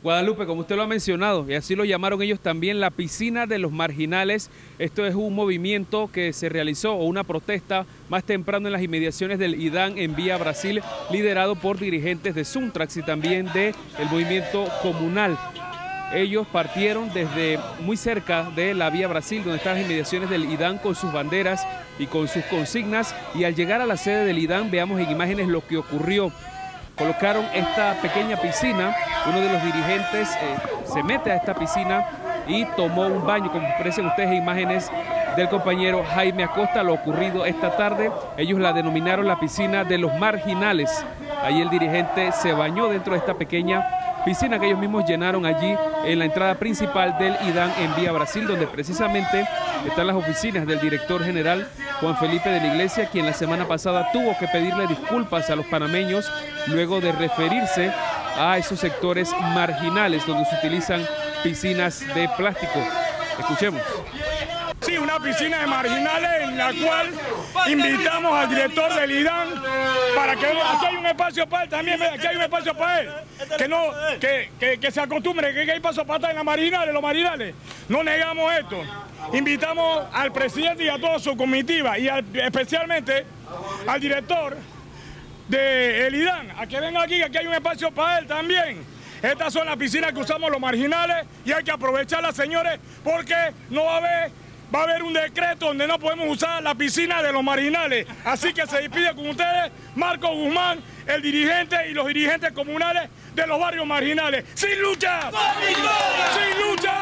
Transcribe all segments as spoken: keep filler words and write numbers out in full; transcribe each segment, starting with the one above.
Guadalupe, como usted lo ha mencionado, y así lo llamaron ellos también, la piscina de los marginales. Esto es un movimiento que se realizó, o una protesta, más temprano en las inmediaciones del IDAN en Vía Brasil, liderado por dirigentes de Suntrax y también del movimiento comunal. Ellos partieron desde muy cerca de la Vía Brasil, donde están las inmediaciones del IDAN, con sus banderas y con sus consignas, y al llegar a la sede del IDAN veamos en imágenes lo que ocurrió. Colocaron esta pequeña piscina, uno de los dirigentes eh, se mete a esta piscina y tomó un baño, como aparecen ustedes en imágenes del compañero Jaime Acosta, lo ocurrido esta tarde. Ellos la denominaron la piscina de los marginales. Ahí el dirigente se bañó dentro de esta pequeña piscina que ellos mismos llenaron allí en la entrada principal del IDAN en Vía Brasil, donde precisamente están las oficinas del director general Juan Felipe de la Iglesia, quien la semana pasada tuvo que pedirle disculpas a los panameños luego de referirse a esos sectores marginales donde se utilizan piscinas de plástico. Escuchemos. Sí, una piscina de marginales en la cual invitamos al director del IDAN para que aquí hay un espacio para él también, aquí hay un espacio para él, que no, que, que, que se acostumbre, que hay paso para estar en las marginales, los marginales. No negamos esto. Invitamos al presidente y a toda su comitiva y al, especialmente al director del IDAN a que venga aquí, que aquí hay un espacio para él también. Estas son las piscinas que usamos los marginales y hay que aprovecharlas, señores, porque no va a haber... Va a haber un decreto donde no podemos usar la piscina de los marginales. Así que se despide con ustedes Marco Guzmán, el dirigente y los dirigentes comunales de los barrios marginales. ¡Sin lucha! ¡Sin lucha!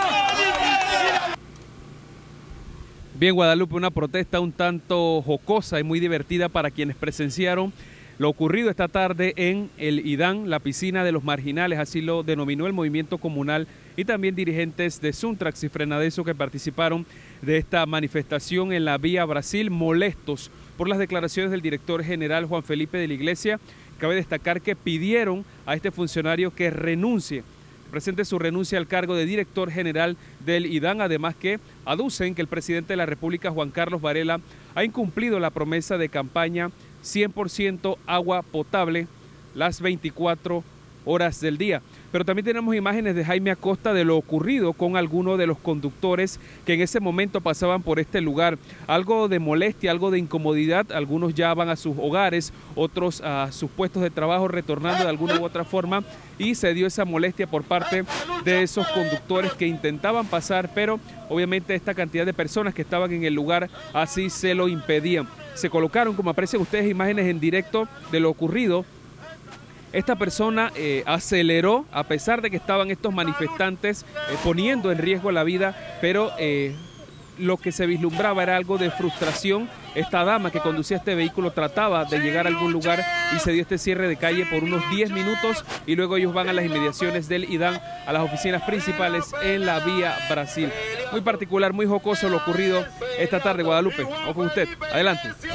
Bien, Guadalupe, una protesta un tanto jocosa y muy divertida para quienes presenciaron lo ocurrido esta tarde en el IDAN, la piscina de los marginales, así lo denominó el movimiento comunal, y también dirigentes de Suntrax y Frenadeso que participaron de esta manifestación en la Vía Brasil, molestos por las declaraciones del director general Juan Felipe de la Iglesia. Cabe destacar que pidieron a este funcionario que renuncie, presente su renuncia al cargo de director general del IDAN, además que aducen que el presidente de la República, Juan Carlos Varela, ha incumplido la promesa de campaña cien por ciento agua potable las veinticuatro horas del día. Pero también tenemos imágenes de Jaime Acosta de lo ocurrido con algunos de los conductores que en ese momento pasaban por este lugar. Algo de molestia, algo de incomodidad, algunos ya van a sus hogares, otros a sus puestos de trabajo retornando de alguna u otra forma, y se dio esa molestia por parte de esos conductores que intentaban pasar, pero obviamente esta cantidad de personas que estaban en el lugar así se lo impedían. Se colocaron, como aprecian ustedes, imágenes en directo de lo ocurrido. Esta persona eh, aceleró a pesar de que estaban estos manifestantes eh, poniendo en riesgo la vida, pero eh, lo que se vislumbraba era algo de frustración. Esta dama que conducía este vehículo trataba de llegar a algún lugar y se dio este cierre de calle por unos diez minutos y luego ellos van a las inmediaciones del IDAN, a las oficinas principales en la Vía Brasil. Muy particular, muy jocoso lo ocurrido esta tarde, Guadalupe. O con usted. Adelante.